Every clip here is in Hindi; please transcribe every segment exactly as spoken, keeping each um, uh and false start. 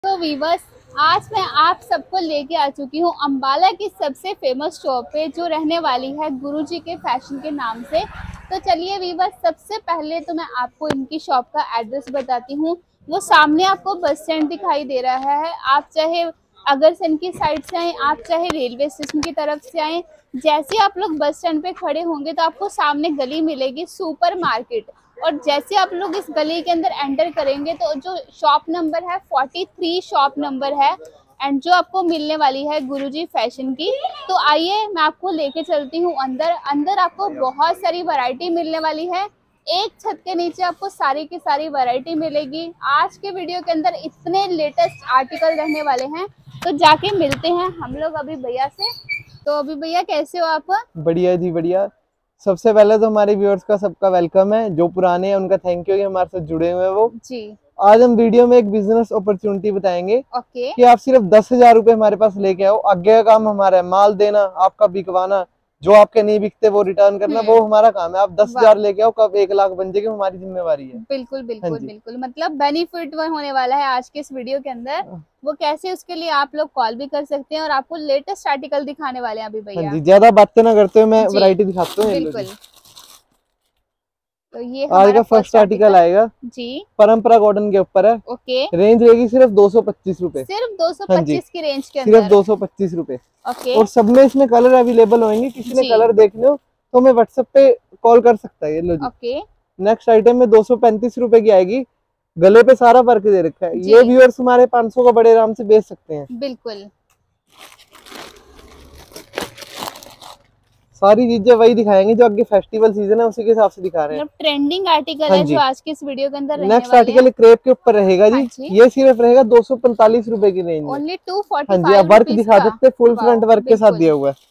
तो वीवर्स, आज मैं आप सबको लेके आ चुकी हूँ अंबाला की सबसे फेमस शॉप पे, जो रहने वाली है गुरुजी के फैशन के नाम से। तो चलिए वीवर्स, सबसे पहले तो मैं आपको इनकी शॉप का एड्रेस बताती हूँ। वो सामने आपको बस स्टैंड दिखाई दे रहा है। आप चाहे अगरसेन की साइड से आए, आप चाहे रेलवे स्टेशन की तरफ से आए, जैसे आप लोग बस स्टैंड पे खड़े होंगे तो आपको सामने गली मिलेगी सुपर मार्केट। और जैसे आप लोग इस गली के अंदर एंटर करेंगे तो जो शॉप नंबर है तैंतालीस शॉप नंबर है, एंड जो आपको मिलने वाली है गुरुजी फैशन की। तो आइए मैं आपको लेके चलती हूँ अंदर। अंदर आपको बहुत सारी वैरायटी मिलने वाली है। एक छत के नीचे आपको सारी की सारी वैरायटी मिलेगी। आज के वीडियो के अंदर इतने लेटेस्ट आर्टिकल रहने वाले हैं, तो जाके मिलते हैं हम लोग अभी भैया से। तो अभी भैया कैसे हो आप? बढ़िया जी बढ़िया। सबसे पहले तो हमारे व्यूअर्स का सबका वेलकम है, जो पुराने हैं उनका थैंक यू कि हमारे साथ जुड़े हुए हैं वो जी। आज हम वीडियो में एक बिजनेस अपॉर्चुनिटी बताएंगे ओके। कि आप सिर्फ दस हजार रुपए हमारे पास लेके आओ। आगे का काम हमारा है, माल देना, आपका बिकवाना, जो आपके नहीं बिकते वो रिटर्न करना, वो हमारा काम है। आप दस हजार लेके आओ, कब एक लाख बन जाएगी हमारी जिम्मेवारी है। बिल्कुल बिल्कुल बिल्कुल, मतलब बेनिफिट होने वाला है आज के इस वीडियो के अंदर। वो कैसे, उसके लिए आप लोग कॉल भी कर सकते हैं और आपको लेटेस्ट आर्टिकल दिखाने वाले हैं अभी भैया। हाँ जी, ज्यादा बातें ना करते हुए मैं वैरायटी दिखाता हूँ। बिल्कुल। तो ये आज का फर्स्ट आर्टिकल आएगा जी, परंपरा कॉटन के ऊपर है। ओके। रेंज रहेगी सिर्फ दो सौ पच्चीस रूपए, सिर्फ दो सौ पच्चीस की रेंज के अंदर, सिर्फ दो सौ पच्चीस रूपए। ओके। और सब में इसमें कलर अवेलेबल होंगे। किसी ने कलर देखने हो तो हमें व्हाट्सएप पे कॉल कर सकता है। ये लो जी, ओके। नेक्स्ट आइटम में दो सौ पैंतीस रूपए की आएगी। गले पे सारा वर्क दे रखा है। ये व्यूअर्स हमारे पाँच सौ का बड़े आराम से बेच सकते हैं। बिल्कुल। सारी चीजें वही दिखाएंगे जो आगे फेस्टिवल सीजन है उसी के हिसाब से दिखा रहे हैं। ट्रेंडिंग आर्टिकल है जो आज की इस वीडियो के अंदर रहने नेक्स्ट आर्टिकल क्रेप के ऊपर रहेगा जी। ये सिर्फ रहेगा दो सौ पैंतालीस रूपए की रेंज में। ओनली टू फोर्टी हाँ जी, आप वर्क दिखा सकते हैं, फुल फ्रंट वर्क के साथ दिया हुआ है।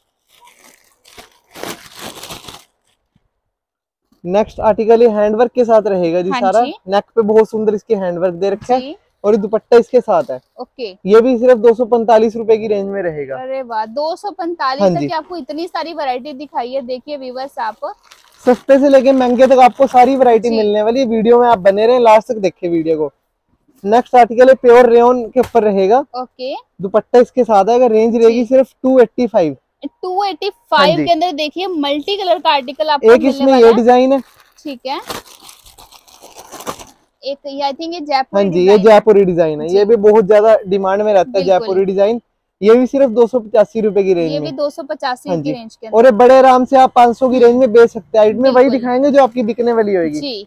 नेक्स्ट आर्टिकल ये हैंडवर्क के साथ रहेगा जी। सारा नेक पे बहुत सुंदर इसके हैंडवर्क दे रखा है और दुपट्टा इसके साथ है। ओके। ये भी सिर्फ दो सौ पैंतालीस रूपए की रेंज में रहेगा। अरे वाह, दो सौ पैंतालीस तक आपको इतनी सारी वैरायटी दिखाई है। देखिए व्यूअर्स, आप सस्ते से लेके महंगे तक आपको सारी वैरायटी मिलने वाली है। वीडियो में आप बने रहे, लास्ट तक देखिए वीडियो को। नेक्स्ट आर्टिकल है प्योर रेयन के ऊपर रहेगा। ओके। दुपट्टा इसके साथ है। रेंज रहेगी सिर्फ two eighty five. Two eighty five के अंदर देखिए मल्टी कलर का आर्टिकल आपको एक इसमें ये डिजाइन है। ठीक है। एक आई थिंक ये जयपुरी, हाँ जी, ये जयपुरी डिजाइन है। ये भी बहुत ज्यादा डिमांड में रहता है जयपुरी डिजाइन। ये भी सिर्फ दो सौ पचासी रूपए की रेंज में। ये भी दो सौ पचासी की रेंज के अंदर। और ये बड़े आराम से आप पाँच सौ की रेंज में बेच सकते हैं। आइट में वही दिखाएंगे जो आपकी बिकने वाली होगी जी।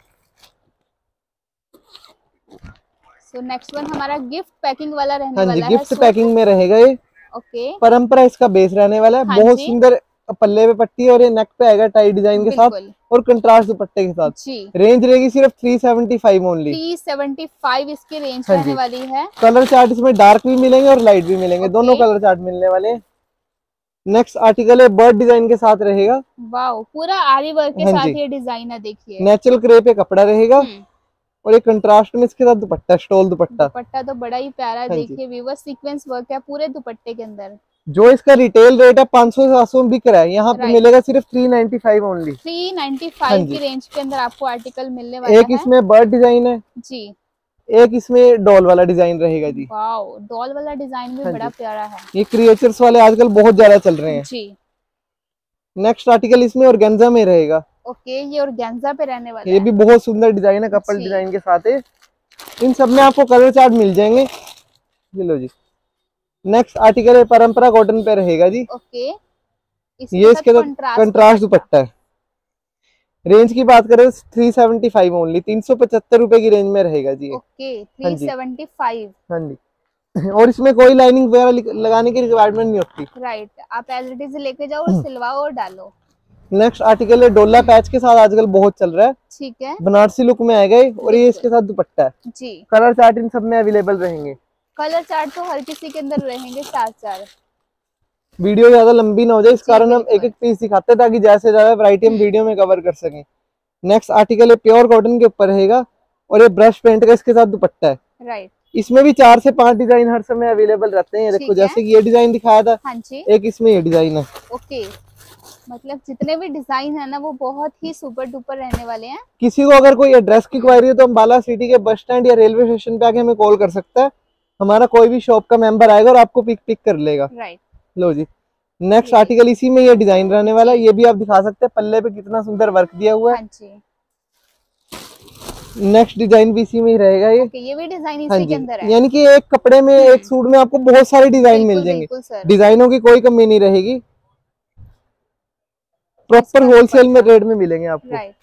सो नेक्स्ट वन हमारा गिफ्ट पैकिंग वाला रहने हाँ वाला है। गिफ्ट पैकिंग में रहेगा ये। ओके। परंपरा इसका बेस रहने वाला है। बहुत सुंदर पल्ले पे पट्टी और ये नेक पे आएगा टाई डिजाइन के साथ और कंट्रास्ट दुपट्टे के साथ। रेंज रहेगी सिर्फ तीन सौ पचहत्तर ओनली। तीन सौ पचहत्तर इसकी रेंज रहने वाली है। कलर चार्ट इसमें डार्क भी मिलेंगे और लाइट भी मिलेंगे, दोनों कलर चार्ट मिलने वाले हैं। नेक्स्ट आर्टिकल है बर्ड डिजाइन के साथ रहेगा। वाओ, पूरा आरी वर्क के साथ ये डिजाइन है। देखिए नेचुरल क्रेप पे कपड़ा रहेगा और एक कंट्रास्ट में इसके साथ दुपट्टा, स्टोल दुपट्टा। दुपट्टा तो बड़ा ही प्यारा है। देखिए व्यूअर्स, सीक्वेंस वर्क है पूरे दुपट्टे के अंदर। जो इसका रिटेल रेट है पाँच सौ सात सौ में बिक रहा है, यहाँ पे मिलेगा सिर्फ तीन सौ पचानवे ओनली। तीन सौ पचानवे की रेंज के अंदर आपको आर्टिकल मिलने वाला है। एक इसमें बर्ड डिजाइन है जी, एक इसमें डॉल वाला डिजाइन रहेगा जी। वाओ, डॉल वाला डिजाइन भी बड़ा प्यारा है। ये क्रिएचर्स वाले आजकल बहुत ज्यादा चल रहे हैं जी। नेक्स्ट आर्टिकल इसमें ऑर्गेन्जा में रहेगा। ओके, ये ऑर्गेन्जा पे रहने वाला है। ये भी बहुत सुंदर डिजाइन है, कपल डिजाइन के साथ है। इन सब में आपको कलर चार्ट मिल जाएंगे। ये लो जी। नेक्स्ट आर्टिकल है परंपरा कॉटन पे रहेगा जी। ओके। ये इसके साथ कंट्रास्ट दुपट्टा है। रेंज की बात करें तीन सौ पचहत्तर ओनली, तीन सौ पचहत्तर रूपए की रेंज में रहेगा जी। ओके, तीन सौ पचहत्तर। हाँ जी। और इसमें कोई लाइनिंग वगैरह लगाने की रिक्वायरमेंट नहीं होती। राइट, आप एज इट इज लेके जाओ और सिलवाओ और डालो। नेक्स्ट आर्टिकल है डोला पैच के साथ, आजकल बहुत चल रहा है। ठीक है। बनारसी लुक में आएगा और ये इसके साथ दुपट्टा है जी। कलर चार्ट इन सब में अवेलेबल रहेंगे। कलर चार्ट तो हर किसी के अंदर रहेंगे चार चार। वीडियो ज्यादा लंबी ना हो जाए, इस कारण हम एक एक पीस दिखाते हैं ताकि ज्यादा से ज्यादा वैरायटी हम वीडियो में कवर कर सकें। नेक्स्ट आर्टिकल है प्योर कॉटन के ऊपर रहेगा और ये ब्रश पेंट का इसके साथ दुपट्टा है। राइट। इसमें भी चार से पांच डिजाइन हर समय अवेलेबल रहते हैं। देखो जैसे कि ये डिजाइन दिखाया था, हाँ जी। एक इसमें ये डिजाइन है। ओके, मतलब जितने भी डिजाइन है ना वो बहुत ही सुपर डुपर रहने वाले हैं। किसी को अगर कोई एड्रेस की क्वायरी हो तो अंबाला सिटी के बस स्टैंड या रेलवे स्टेशन पे आके हमें कॉल कर सकता है। हमारा कोई भी शॉप का मेंबर आएगा और आपको पिक पिक कर लेगा। राइट, लो जी, नेक्स्ट आर्टिकल इसी में ये डिजाइन रहने वाला है। ये भी आप दिखा सकते हैं, पल्ले पे कितना सुंदर वर्क दिया हुआ है। हाँ जी। नेक्स्ट डिजाइन भी इसी में ही रहेगा ये। ओके, ये भी डिजाइन इसी हाँ के जी, अंदर है। यानी कि एक कपड़े में एक सूट में आपको बहुत सारे डिजाइन मिल जाएंगे, डिजाइनों की कोई कमी नहीं रहेगी। प्रॉपर होलसेल में रेट में मिलेंगे आपको। राइट,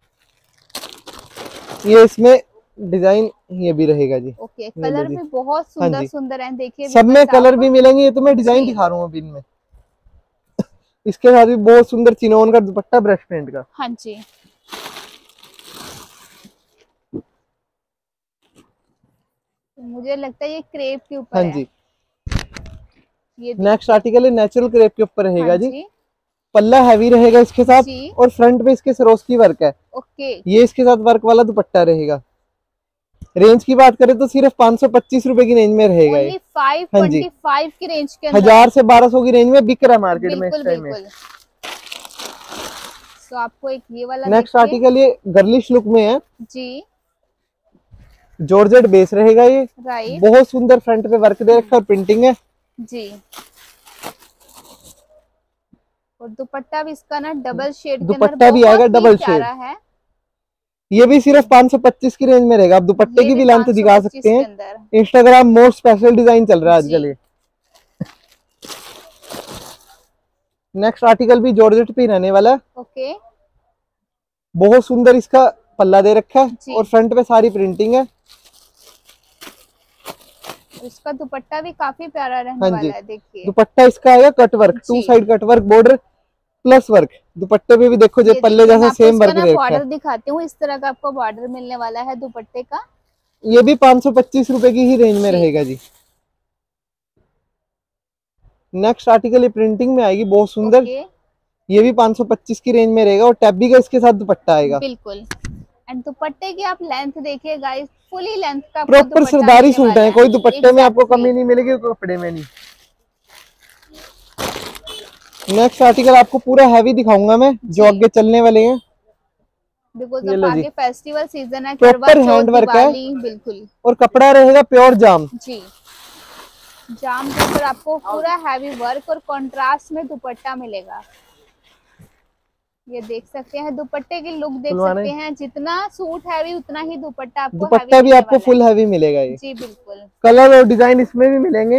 ये इसमें डिजाइन ये भी रहेगा जी। ओके, कलर भी बहुत सुंदर सुंदर हैं, देखिए सब में कलर भी मिलेंगे। ये तो मैं डिजाइन दिखा रहा हूँ अभी इनमें। इसके साथ भी बहुत सुंदर चिनोन का दुपट्टा ब्रश प्रिंट का। हाँ जी, मुझे लगता है ये क्रेप के ऊपर हाँ है। जी, ये नेक्स्ट आर्टिकल है नेचुरल क्रेप के ऊपर रहेगा। हाँ जी, जी, पल्ला हैवी रहेगा इसके साथ जी। और फ्रंट पे इसके सरोस्की वर्क है। ओके, ये इसके साथ वर्क वाला दुपट्टा रहेगा। रेंज की बात करें तो सिर्फ पाँच सौ पच्चीस रुपए की रेंज में रहेगा ये। फाइव ट्वेंटी फाइव की रेंज के अंदर, हजार से बारह सौ की रेंज में बिक रहा है मार्केट में इस टाइम में। तो आपको एक ये वाला नेक्स्ट आर्टिकल ये गर्लिश लुक में है जी, जॉर्जेट बेस रहेगा ये। राइट, बहुत सुंदर फ्रंट पे वर्क दे रखा और प्रिंटिंग है जी। और दुपट्टा भी इसका ना डबल शेड के दुपट्टा भी आएगा डबल शेड है। ये भी सिर्फ पाँच सौ पच्चीस की रेंज में रहेगा। आप दुपट्टे की भी लेंथ दिखा सकते हैं। इंस्टाग्राम मोस्ट स्पेशल डिजाइन चल रहा है आजकल ये। नेक्स्ट आर्टिकल भी जॉर्जेट पे रहने वाला है। ओके, बहुत सुंदर इसका पल्ला दे रखा है और फ्रंट पे सारी प्रिंटिंग है। इसका दुपट्टा भी काफी प्यारा रहने हाँ वाला है, देखिए। दुपट्टा इसका आएगा cut work, two side cut work, border plus work. दुपट्टे पे भी देखो जो पल्ले जैसा सेम वर्क दे रखा है। बॉर्डर दिखाती हूँ, इस तरह का आपको बॉर्डर मिलने वाला है दुपट्टे का। ये भी पाँच सौ पच्चीस रुपए की ही रेंज में रहेगा जी। नेक्स्ट आर्टिकल ये प्रिंटिंग में आएगी, बहुत सुंदर। ये भी पाँच सौ पच्चीस की रेंज में रहेगा और टैबी का इसके साथ दुपट्टा आएगा। बिल्कुल, एंड दुपट्टे की आप लेंथ देखिए गाइस, फुली लेंथ का प्रॉपर सरदारी सूट है, कोई दुपट्टे में आपको कमी नहीं मिलेगी, कपड़े में नहीं। नेक्स्ट आर्टिकल आपको पूरा हैवी दिखाऊंगा मैं, जो आगे चलने वाले हैं। देखो जब आगे फेस्टिवल सीजन है, प्रॉपर हैंड वर्क है बिल्कुल, और कपड़ा रहेगा प्योर जाम जी। जाम के ऊपर आपको पूरा हैवी वर्क और कंट्रास्ट में दुपट्टा मिलेगा। ये देख सकते हैं, दुपट्टे की लुक देख सकते हैं। जितना सूट हैवी उतना ही दुपट्टा आपको दुपट्टा भी आपको फुल हैवी मिलेगा ये। जी बिल्कुल, कलर और डिजाइन इसमें भी मिलेंगे।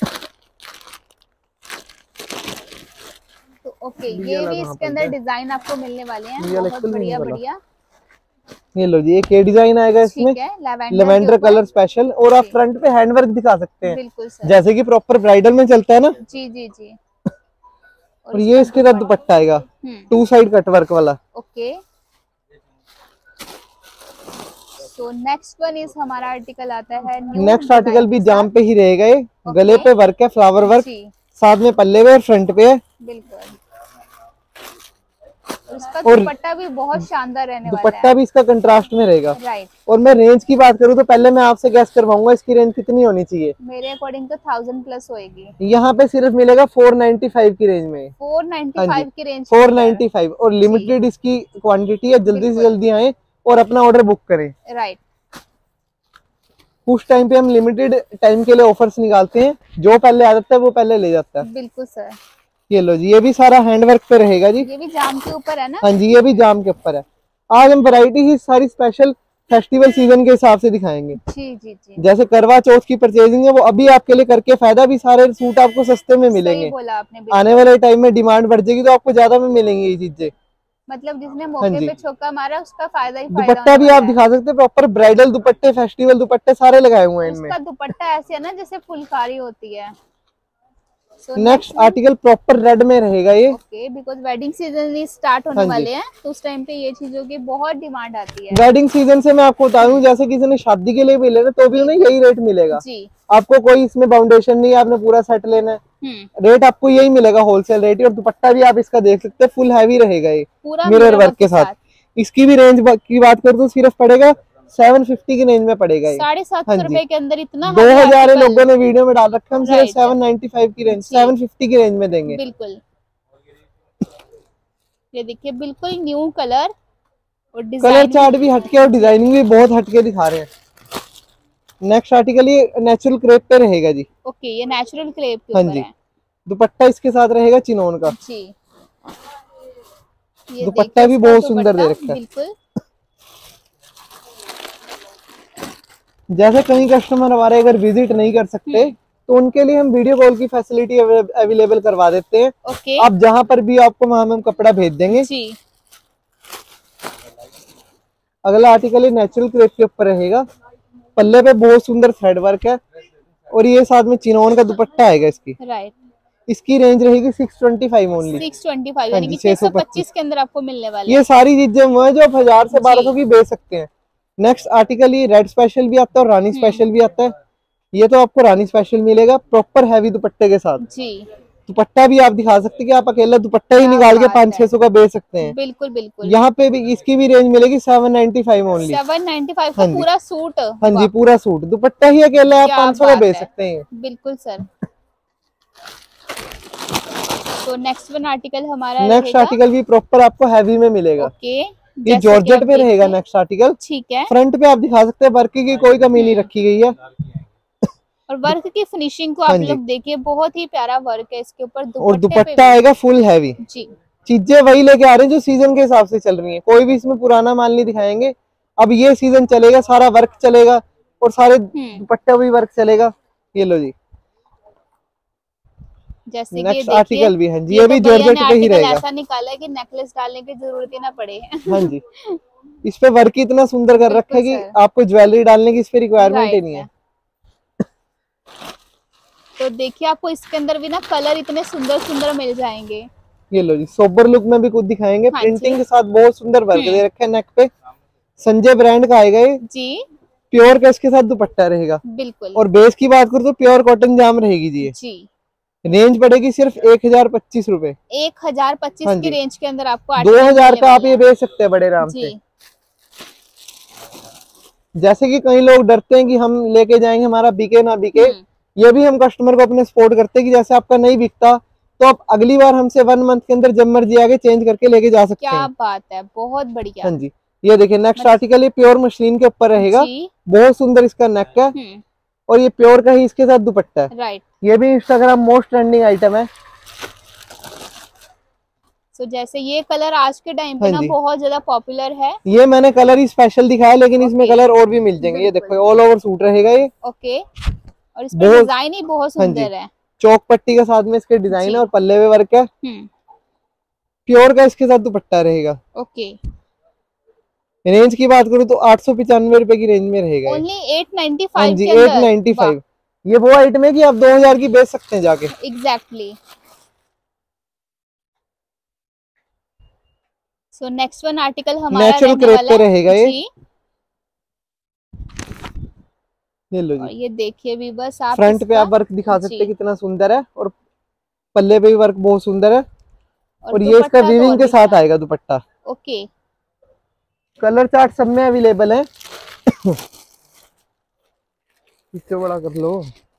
तो ओके, ये भी इसके अंदर डिजाइन आपको मिलने वाले हैं, बहुत बढ़िया बढ़िया। ये लो जी, एक ये डिजाइन आएगा इसमें, लेवेंडर कलर स्पेशल। और आप फ्रंट पे हैंडवर्क दिखा सकते हैं, बिल्कुल सर, जैसे कि प्रॉपर ब्राइडल में चलता है ना। जी जी जी। और ये इसके साथ दुपट्टा आएगा टू साइड कट वर्क वाला। Okay, so next one is हमारा आर्टिकल आता है। नेक्स्ट आर्टिकल भी जाम पे ही रहेगा ये। गले पे वर्क है, फ्लावर वर्क, साथ में पल्ले पे और फ्रंट पे है। बिल्कुल, इसका दुपट्टा भी बहुत शानदार रहने वाला है। दुपट्टा भी इसका कंट्रास्ट में रहेगा। राइट, और मैं रेंज की बात करूँ तो पहले मैं आपसे गैस करवाऊंगा इसकी रेंज कितनी होनी चाहिए। मेरे अकॉर्डिंग तो थाउजेंड प्लस होएगी। यहाँ पे सिर्फ मिलेगा फोर नाइन्टी फाइव की रेंज में। फोर नाइन्टी फाइव की रेंज, फोर नाइन्टी फाइव। और लिमिटेड इसकी क्वांटिटी है, जल्दी से जल्दी आए और अपना ऑर्डर बुक करें। राइट, उस टाइम पे हम लिमिटेड टाइम के लिए ऑफर्स निकालते हैं, जो पहले आ जाता है वो पहले ले जाता है। बिल्कुल सर। ये लो जी, ये भी सारा हैंडवर्क पे रहेगा जी। ये भी जाम के ऊपर है ना। हाँ जी, ये भी जाम के ऊपर है। आज हम वैरायटी ही सारी स्पेशल फेस्टिवल सीजन के हिसाब से दिखाएंगे। जी जी जी। जैसे करवा चौथ की परचेजिंग है वो अभी आपके लिए करके फायदा, भी सारे सूट आपको सस्ते में मिलेंगे। बोला आपने, आने वाले टाइम में डिमांड बढ़ जाएगी तो आपको ज्यादा में मिलेंगी ये चीजें। मतलब जिसने मौके पे छक्का मारा उसका फायदा ही फायदा। दुपट्टा भी आप दिखा सकते हैं, प्रॉपर ब्राइडल दुपट्टे, फेस्टिवल दुपट्टे सारे लगाए हुए हैं इनमें। इसका दुपट्टा ऐसे है ना जैसे फुलकारी होती है। नेक्स्ट आर्टिकल प्रॉपर रेड में रहेगा ये। Okay, because wedding season start होने वाले हैं तो उस टाइम पे ये चीजों की बहुत डिमांड आती है। वेडिंग सीजन से मैं आपको बता दूं, जैसे किसी ने शादी के लिए भी लेना तो भी उन्हें यही रेट मिलेगा जी। आपको कोई इसमें बाउंडेशन नहीं है, आपने पूरा सेट लेना है, रेट आपको यही मिलेगा, होलसेल रेट। और दुपट्टा भी आप इसका देख सकते हैं, फुल हैवी रहेगा ये मिरर वर्क के साथ। इसकी भी रेंज की बात करूँ तो सिर्फ पड़ेगा सेवन फिफ्टी की रेंज में पड़ेगा ये। साढ़े सात सौ रुपए के अंदर इतना दो हजार लोगों ने वीडियो में डाल रखा है, हम सिर्फ सेवन नाइन्टी फाइव की रेंज, सेवन फिफ्टी की रेंज में देंगे। बिल्कुल, ये देखिए बिल्कुल न्यू कलर और डिजाइन, कलर चार्ट भी हटके और डिजाइनिंग भी बहुत हटके दिखा रहे हैं। नेक्स्ट आर्टिकल ये नेचुरल क्रेप पे रहेगा जी। ओके, ये नेचुरल क्रेप के हाँ ऊपर जी। है। दुपट्टा इसके साथ रहेगा चिनोन का जी। ये दुपट्टा भी बहुत सुंदर दे रखा है। बिल्कुल। जैसे कई कस्टमर हमारे अगर विजिट नहीं कर सकते तो उनके लिए हम वीडियो कॉल की फैसिलिटी अवेलेबल करवा देते हैं। ओके। आप जहां पर भी आपको वहां हम कपड़ा भेज देंगे जी। अगला आर्टिकल नेचुरल क्रेप के ऊपर रहेगा। पल्ले पे बहुत सुंदर थ्रेड वर्क है और ये साथ में चिनोन का दुपट्टा आएगा इसकी। राइट। इसकी रेंज रहेगी six twenty five only. Six twenty five यानी कि छह सौ पच्चीस के अंदर आपको मिलने वाले। ये सारी चीजें वो है जो आप हजार से बारह सौ की बेच सकते हैं। नेक्स्ट आर्टिकल ये रेड स्पेशल भी आता है और रानी स्पेशल भी आता है। ये तो आपको रानी स्पेशल मिलेगा प्रॉपर हैवी दुपट्टे के साथ। जी। दुपट्टा भी आप दिखा सकते हैं कि आप अकेला दुपट्टा ही निकाल के पाँच छह सौ का बेच सकते हैं। बिल्कुल बिल्कुल। यहाँ पे भी इसकी भी रेंज मिलेगी seven ninety five only. Seven ninety five का पूरा सूट। हाँ जी, पूरा सूट। दुपट्टा ही अकेला आप पाँच सौ का बेच सकते हैं। बिल्कुल सर। तो नेक्स्ट वन आर्टिकल हमारा नेक्स्ट आर्टिकल भी प्रॉपर आपको हैवी में मिलेगा। ओके। ये जॉर्जेट पे रहेगा नेक्स्ट आर्टिकल। ठीक है। फ्रंट पे आप दिखा सकते हैं वर्क की कोई कमी नहीं रखी गई है और वर्क की फिनिशिंग को आप लोग देखिए, बहुत ही प्यारा वर्क है इसके ऊपर। और दुपट्टा आएगा फुल हैवी। जी। चीजें वही लेके आ रहे हैं जो सीजन के हिसाब से चल रही हैं। कोई भी इसमें पुराना माल नहीं दिखाएंगे। अब ये सीजन चलेगा, सारा वर्क चलेगा और सारे दुपट्टे भी वर्क चलेगा। ये लो जी। जैसे नेक्स्ट आर्टिकल भी है जी, ये भी जॉर्जेट पे ही रहेगा। ऐसा निकाला है कि नेकलेस डालने की जरूरत ही ना पड़े। हाँ जी, इस पे वर्क इतना सुंदर कर रखा है कि आपको ज्वेलरी डालने की इस पे रिक्वायरमेंट ही नहीं है। तो देखिए आपको इसके अंदर भी ना कलर इतने सुंदर सुंदर मिल जाएंगे। ये लो जी, सोबर लुक में भी कुछ दिखाएंगे। हाँ, प्रिंटिंग के साथ बहुत सुंदर वर्क दे रखा है नेक पे। संजय ब्रांड का आएगा ये जी। प्योर का इसके साथ दुपट्टा रहेगा। बिल्कुल। और बेस की बात करूँ तो प्योर कॉटन जाम रहेगी जी। जी। रेंज पड़ेगी सिर्फ एक हजार पच्चीस रूपए। एक हजार पच्चीस की रेंज के अंदर आपको दो हजार का आप ये बेच सकते हैं बड़े आराम से। जैसे कि कई लोग डरते हैं कि हम लेके जाएंगे हमारा बिके ना बिके, ये भी हम कस्टमर को अपने सपोर्ट करते हैं कि जैसे आपका नहीं बिकता तो आप अगली बार हमसे वन मंथ के अंदर जब मर्जी आगे चेंज करके लेके जा सकते हैं। क्या बात है, बहुत बढ़िया। हाँ जी, ये देखिए नेक्स्ट आर्टिकल ये प्योर मशीन के ऊपर रहेगा। बहुत सुंदर इसका नेक है और ये प्योर का ही इसके साथ दुपट्टा है। राइट। ये भी इंस्टाग्राम मोस्ट ट्रेंडिंग आइटम है। सो so, जैसे ये कलर आज के टाइम पे ना बहुत ज्यादा पॉपुलर है। ये मैंने कलर ही स्पेशल दिखाया लेकिन इसमें कलर और भी मिल जाएंगे। ये देखो ऑल ओवर सूट रहेगा ये। ओके। और इसमें डिजाइन ही बहुत सुंदर है। चौक पट्टी के साथ में इसके डिजाइन है और पल्ले पे वर्क है। प्योर का इसके साथ दुपट्टा रहेगा। ओके। रेंज की बात करूँ तो आठ सौ पिचानवे रुपए की रेंज में रहेगा। Only eight ninety five. हाँ जी, एट नाइन्टी फाइव। ये वो आइटम है कि आप दो हजार की बेच सकते हैं जाके। Exactly. So next one article हमारा नेचुरल क्रेप पे रहेगा ये। ये लो जी। ये देखिए भी बस आप फ्रंट पे आप वर्क दिखा सकते हैं कितना सुंदर है और पल्ले पे भी वर्क बहुत सुंदर है और, और ये इसका वीविंग के साथ आएगा दुपट्टा। ओके। कलर चार्ट सब में अवेलेबल है। इससे बड़ा कर लो।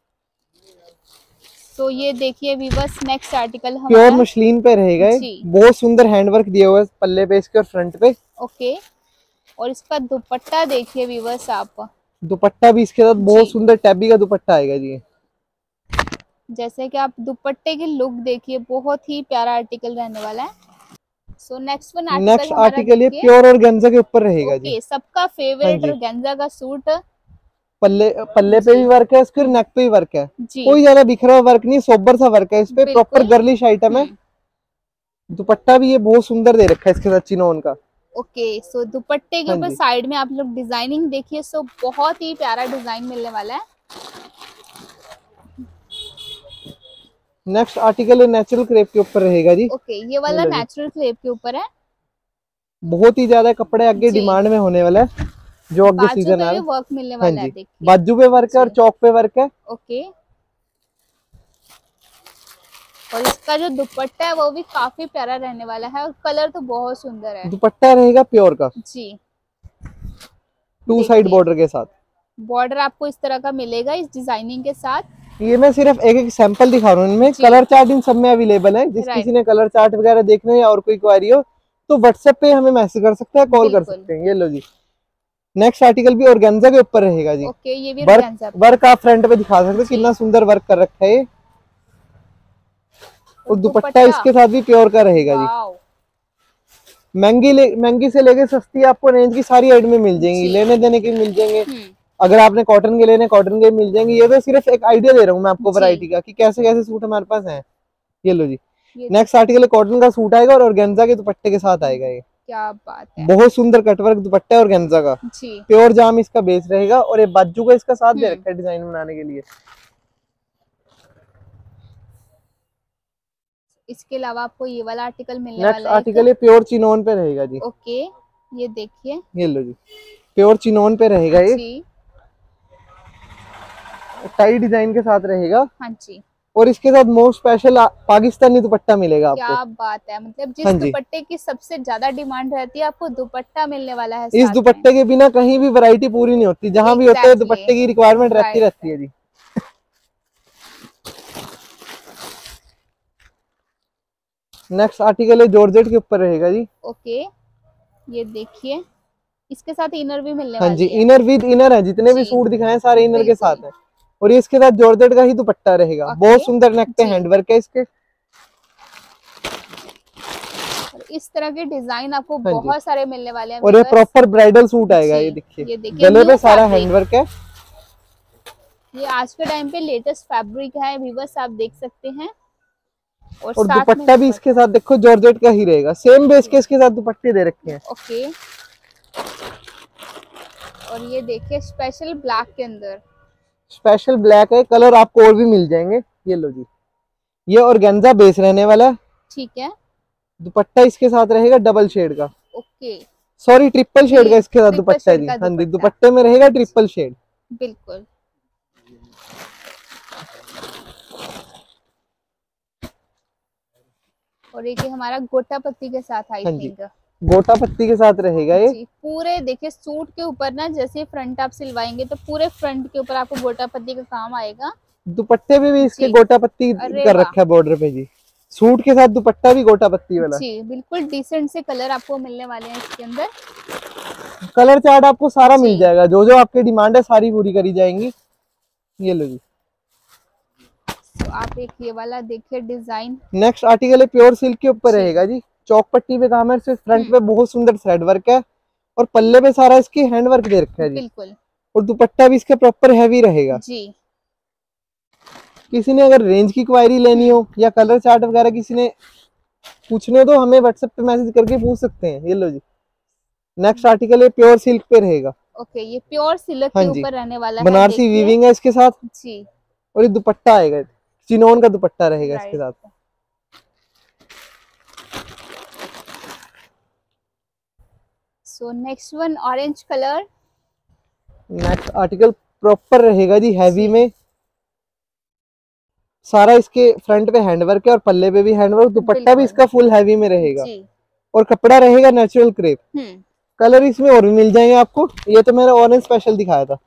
तो ये देखिए भी बस नेक्स्ट आर्टिकल हमारा प्योर मशीन पे रहेगा। बहुत सुंदर हैंडवर्क दिया हुआ है पल्ले पे इसके और फ्रंट पे। ओके। और इसका दुपट्टा देखिए भी बस आप। दुपट्टा भी इसके साथ बहुत सुंदर टैबी का दुपट्टा आएगा जी। जैसे कि आप दुपट्टे की लुक देखिए, बहुत ही प्यारा आर्टिकल रहने वाला है। So next one article next article ये प्योर ऑर्गेन्जा के ऊपर रहेगा जी। सबका फेवरेट ऑर्गेन्जा का सूट। पल्ले पल्ले पे भी वर्क है, इसके नेक पे भी वर्क है। कोई ज्यादा बिखरा वर्क नहीं, सोबर सा वर्क है इस पे। प्रॉपर गर्लिश आइटम है। दुपट्टा भी ये बहुत सुंदर दे रखा है इसके साथ चिनोन का। ओके। सो दुपट्टे के ऊपर साइड में आप लोग डिजाइनिंग देखिए। सो बहुत ही प्यारा डिजाइन मिलने वाला है। नेक्स्ट आर्टिकल है नेचुरल क्रेप के ऊपर रहेगा जी। ओके। ये वाला नेचुरल क्रेप के ऊपर है। बहुत ही ज्यादा कपड़े आगे डिमांड में होने वाला है जो अगले सीजन आ रहा है। वर्क मिलने वाला है। बाजू पे वर्क है और चौक पे वर्क है। ओके। और इसका जो दुपट्टा है वो भी काफी प्यारा रहने वाला है और कलर तो बहुत सुंदर है। दुपट्टा रहेगा प्योर का जी। टू साइड बॉर्डर के साथ। बॉर्डर आपको इस तरह का मिलेगा इस डिजाइनिंग के साथ। ये मैं सिर्फ एक एक सैंपल दिखा रहा हूँ। इनमें कलर चार्ट इन सब में अवेलेबल है। जिस किसी ने कलर चार्ट वगैरह देखना है या और कोई क्वेरी हो तो व्हाट्सएप पे हमें मैसेज कर सकते हैं, कॉल कर सकते हैं। ये लो जी, नेक्स्ट आर्टिकल भी ऑर्गेन्जा के ऊपर रहेगा जी। ओके, ये भी वर्क ऑर्गेन्जा पे। वर्क आप फ्रंट पे दिखा सकते हो कितना सुंदर वर्क कर रखा है ये। और दुपट्टा इसके साथ भी प्योर का रहेगा जी। महंगी ले महंगी से लेके सस्ती आपको रेंज की सारी एड में मिल जाएंगी, लेने देने की मिल जाएंगे। अगर आपने कॉटन के लेने कॉटन के मिल जाएंगे। ये तो सिर्फ एक आइडिया दे रहा हूँ मैं आपको वैरायटी का कि कैसे कैसे सूट हमारे पास हैं। ये लो जी, नेक्स्ट आर्टिकल कॉटन का सूट आएगा और ऑर्गेन्जा के दुपट्टे के साथ आएगा। ये क्या बात है, बहुत सुंदर कटवर्क दुपट्टा है ऑर्गेन्जा का, प्योर जाम इसका बेस रहेगा। और ये बाजू का इसका साथ दे रखा है डिजाइन बनाने के लिए। इसके अलावा आपको ये वाला आर्टिकल मिलने नेक्स्ट वाला है। आर्टिकल ये प्योर चिनोन पे रहेगा जी। ओके, ये देखिए, ये लो जी, प्योर चिनोन पे रहेगा ये, टाई डिजाइन के साथ रहेगा। हाँ जी। और इसके साथ मोस्ट स्पेशल पाकिस्तानी दुपट्टा मिलेगा आपको। क्या बात है, मतलब जिस दुपट्टे की सबसे ज्यादा डिमांड रहती है आपको दुपट्टा मिलने वाला है। इस दुपट्टे के बिना कहीं भी वैरायटी पूरी नहीं होती, जहाँ भी होते हैं दुपट्टे की रिक्वायरमेंट रहती रहती है जी। नेक्स्ट आर्टिकल है जॉर्जेट के ऊपर रहेगा जी। ओके, ये देखिए, इसके साथ इनर भी मिलने हाँ वाली जी, है। इनर विद इनर है, जितने भी सूट दिखाए सारे इनर के साथ है। और ये इसके साथ जॉर्जेट का ही दुपट्टा रहेगा। बहुत सुंदर नेक पे हैंडवर्क है इसके। इस तरह के डिजाइन आपको बहुत सारे मिलने वाले हैं। और ये प्रॉपर ब्राइडल सूट आएगा। ये देखिए, गले पे सारा हैंडवर्क है। ये आज के टाइम पे लेटेस्ट फैब्रिक है व्यूअर्स, आप देख सकते हैं। और, और दुपट्टा भी इसके साथ देखो जॉर्जेट का ही रहेगा, सेम बेस के इसके साथ दुपट्टे दे रखे हैं। ओके, और ये देखिए स्पेशल ब्लैक के अंदर, स्पेशल ब्लैक है, कलर आपको और भी मिल जाएंगे। ये लो जी, ये ऑर्गेन्जा बेस रहने वाला है। ठीक है, दुपट्टा इसके साथ रहेगा डबल शेड का। ओके, सॉरी ट्रिपल शेड का इसके साथ दुपट्टा है जी। हाँ जी, दुपट्टे में रहेगा ट्रिपल शेड। बिल्कुल। और एक हमारा गोटा पत्ती के साथ आई थिंक, गोटा पत्ती के साथ रहेगा ये। पूरे देखिए सूट के ऊपर ना, जैसे फ्रंट आप सिलवाएंगे तो पूरे फ्रंट के ऊपर आपको गोटा पत्ती का काम आएगा। दुपट्टे में भी इसके गोटा पत्ती कर रखा है बॉर्डर पे जी। सूट के साथ दुपट्टा भी गोटा पत्ती वाला जी। बिल्कुल डिसेंट से कलर आपको मिलने वाले हैं इसके अंदर। कलर चार्ट आपको सारा मिल जाएगा, जो जो आपकी डिमांड है सारी पूरी करी जाएंगी। ये लो जी, तो आप एक ये वाला देखिए डिजाइन। नेक्स्ट आर्टिकल है प्योर सिल्क के ऊपर रहेगा जी। चौक पट्टी पे काम है, सिर्फ फ्रंट पे बहुत सुंदर थ्रेड वर्क है और पल्ले पे सारा इसकी हैंड वर्क दे रखा है जी। बिल्कुल। और दुपट्टा भी इसका प्रॉपर हैवी रहेगा जी। किसी ने अगर रेंज की क्वायरी लेनी हो या कलर चार्ट वगैरह किसी ने पूछने हो तो हमें व्हाट्सएप पे मैसेज करके पूछ सकते हैं। ये लो जी, नेक्स्ट आर्टिकल है प्योर सिल्क पे रहेगा। ओके, ये प्योर सिल्क के ऊपर रहने वाला है, बनारसी वीविंग है इसके साथ जी। और ये दुपट्टा आएगा, चिनोन का दुपट्टा रहेगा इसके साथ। So next one orange colour. Next article proper रहेगा जी हैवी में, सारा इसके फ्रंट पे हैंडवर्क है और पल्ले पे भी हैंडवर्क। दुपट्टा भी इसका फुल हैवी में रहेगा और कपड़ा रहेगा नेचुरल क्रेप। कलर इसमें और भी मिल जाएंगे आपको। ये तो मैंने ऑरेंज स्पेशल दिखाया था।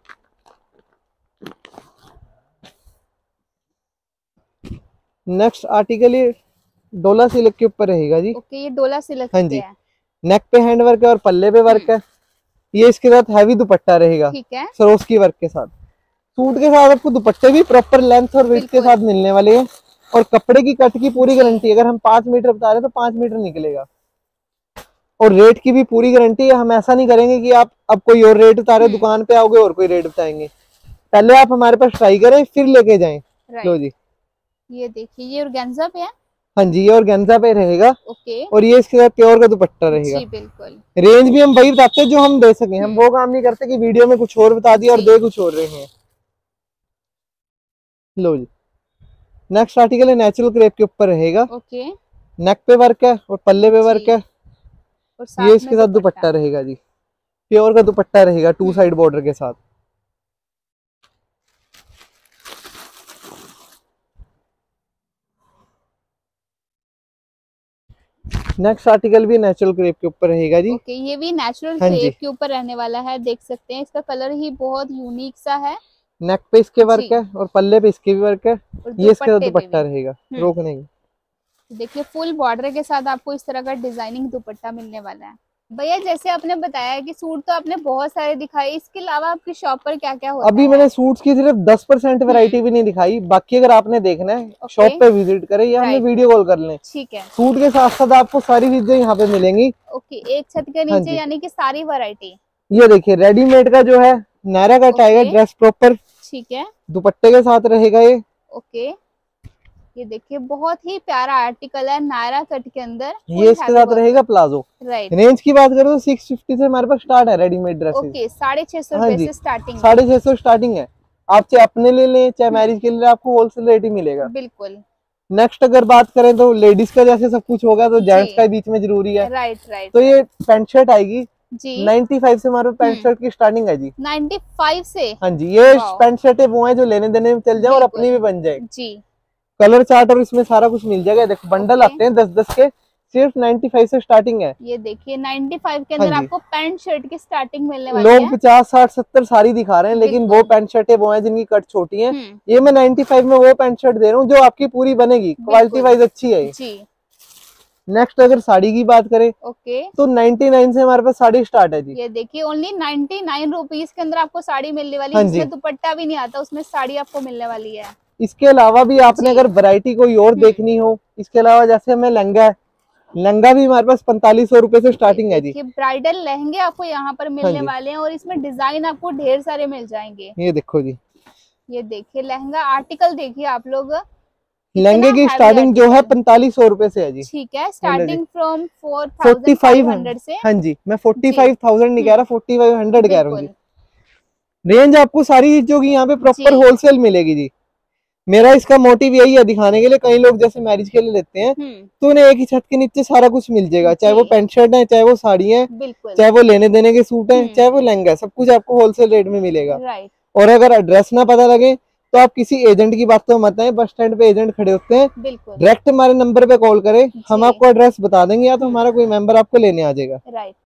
नेक्स्ट आर्टिकल ये डोला सिल्क के ऊपर रहेगा जी। ओके, ये डोला सिल्क हाँ जी, नेक पे हैंड वर्क है और पल्ले पे वर्क है। ये इसके साथ हैवी दुपट्टा रहेगा, ठीक है, सरोस्की वर्क के साथ। सूट के साथ आपको दुपट्टे भी प्रॉपर लेंथ और विड्थ के साथ मिलने वाले हैं और कपड़े की कट की पूरी गारंटी। अगर हम पांच मीटर बता रहे हैं तो पांच मीटर निकलेगा और रेट की भी पूरी गारंटी है। हम ऐसा नहीं करेंगे कि आप अब कोई और रेट बता रहे, दुकान पे आओगे और कोई रेट बताएंगे। पहले आप हमारे पास ट्राई करें फिर लेके जाएं। लो जी, ये देखिए, ये ऑर्गेन्जा पे है। हाँ जी, ये ऑर्गेन्जा पे रहेगा। ओके, और ये इसके साथ प्योर का दुपट्टा रहेगा। जी बिल्कुल। रेंज भी हम वही बताते हैं जो हम दे सके। हम वो काम नहीं करते कि वीडियो में कुछ और बता दिया और दे कुछ और रहे हैं। लो जी, नेक्स्ट आर्टिकल है नेचुरल क्रेप के ऊपर रहेगा। ओके, नेक पे वर्क है और पल्ले पे वर्क है। ये इसके साथ दुपट्टा रहेगा जी, प्योर का दुपट्टा रहेगा टू साइड बॉर्डर के साथ। नेक्स्ट आर्टिकल भी नेचुरल क्रेप के ऊपर रहेगा जी। ओके, ये भी नेचुरल क्रेप के ऊपर रहने वाला है। देख सकते हैं इसका कलर ही बहुत यूनिक सा है। नेक पे इसके वर्क है और पल्ले पे इसके भी वर्क है। ये इसके साथ दुपट्टा रहेगा, रोक नहीं। देखिए फुल बॉर्डर के साथ आपको इस तरह का डिजाइनिंग दुपट्टा मिलने वाला है। भैया जैसे आपने बताया कि सूट तो आपने बहुत सारे दिखाए, इसके अलावा आपकी शॉप पर क्या क्या होता अभी है? मैंने सूट्स की सिर्फ दस परसेंट वैरायटी भी नहीं दिखाई, बाकी अगर आपने देखना है ओके। शॉप पे विजिट करें या हमें वीडियो कॉल कर लें। ठीक है। सूट के साथ साथ आपको सारी चीजें यहाँ पे मिलेंगी। ओके, एक छत के हाँ नीचे जी। यानी कि सारी वैरायटी। ये देखिए रेडीमेड का जो है नायरा कट आएगा, ओके। ड्रेस प्रॉपर ठीक है। दुपट्टे के साथ रहेगा ये। ओके, ये देखिए बहुत ही प्यारा आर्टिकल है नायरा कट के अंदर। ये इसके साथ रहेगा प्लाजो। राइट। रेंज की बात करें तो सिक्स फिफ्टी से हमारे पास स्टार्ट है रेडीमेड ड्रेसेस। ओके, साढ़े छह सौ हाँ रुपए जी, से स्टार्टिंग। साढ़े छह सौ स्टार्टिंग है। आप चाहे अपने ले लें चाहे मैरिज के लिए, आपको होलसेल रेट ही मिलेगा। बिल्कुल। नेक्स्ट अगर बात करें तो लेडीज का जैसे सब कुछ होगा तो जेंट्स का बीच में जरूरी है। Right right. तो ये पैंट शर्ट आएगी जी पचानवे से हमारे पैंट शर्ट की स्टार्टिंग है जी। पचानवे से। हाँ जी, ये पैंट शर्ट वो है जो लेने देने में चल जाए और अपनी भी बन जाए जी। कलर चार्ट और इसमें सारा कुछ मिल जाएगा। देखो बंडल आते हैं दस दस के, सिर्फ पचानवे से स्टार्टिंग है। ये देखिए पचानवे के अंदर आपको पैंट शर्ट की स्टार्टिंग मिलने वाली लोग है। पचास साठ सत्तर सारी दिखा रहे हैं, लेकिन वो पैंट शर्ट वो है जिनकी कट छोटी है। ये मैं पचानवे में वो पैंट शर्ट दे रहा हूँ जो आपकी पूरी बनेगी, क्वालिटी वाइज अच्छी है जी। नेक्स्ट अगर साड़ी की बात करें ओके तो निन्यानवे से हमारे पास साड़ी स्टार्ट है जी। ये देखिए ओनली नाइन्टी नाइन रुपीज के अंदर आपको साड़ी मिलने वाली है। हाँ जिसमें दुपट्टा भी नहीं आता, उसमें साड़ी आपको मिलने वाली है। इसके अलावा भी आपने अगर वैरायटी कोई और देखनी हो, इसके अलावा जैसे हमें लहंगा है, लहंगा भी हमारे पास पैंतालीस सौ रुपए से स्टार्टिंग है जी। ब्राइडल लहंगे आपको यहाँ पर मिलने वाले हैं और इसमें डिजाइन आपको ढेर सारे मिल जाएंगे। ये देखो जी, ये देखिए लहंगा आर्टिकल देखिए आप लोग। लहंगे की स्टार्टिंग जो है पैंतालीस सौ रुपए से है जी। ठीक है, starting from forty five hundred से। हाँ जी, मैं फोर्टी फाइव थाउजेंड नहीं कह रहा, फोर्टी फाइव हंड्रेड कह रहा हूँ जी। रेंज आपको सारी चीजों की यहाँ पे प्रॉपर होलसेल मिलेगी जी। मेरा इसका मोटिव यही है दिखाने के लिए, कई लोग जैसे मैरिज के लिए लेते हैं तो उन्हें एक ही छत के नीचे सारा कुछ मिल जाएगा, चाहे वो पैंट शर्ट है, चाहे वो साड़ी है, चाहे वो लेने देने के सूट है, चाहे वो लहंगा है, सब कुछ आपको होलसेल रेट में मिलेगा। और अगर एड्रेस ना पता लगे तो आप किसी एजेंट की बात तो मत आए, बस स्टैंड पे एजेंट खड़े होते हैं, डायरेक्ट हमारे नंबर पे कॉल करें, हम आपको एड्रेस बता देंगे या तो हमारा कोई मेंबर आपको लेने आ जाएगा।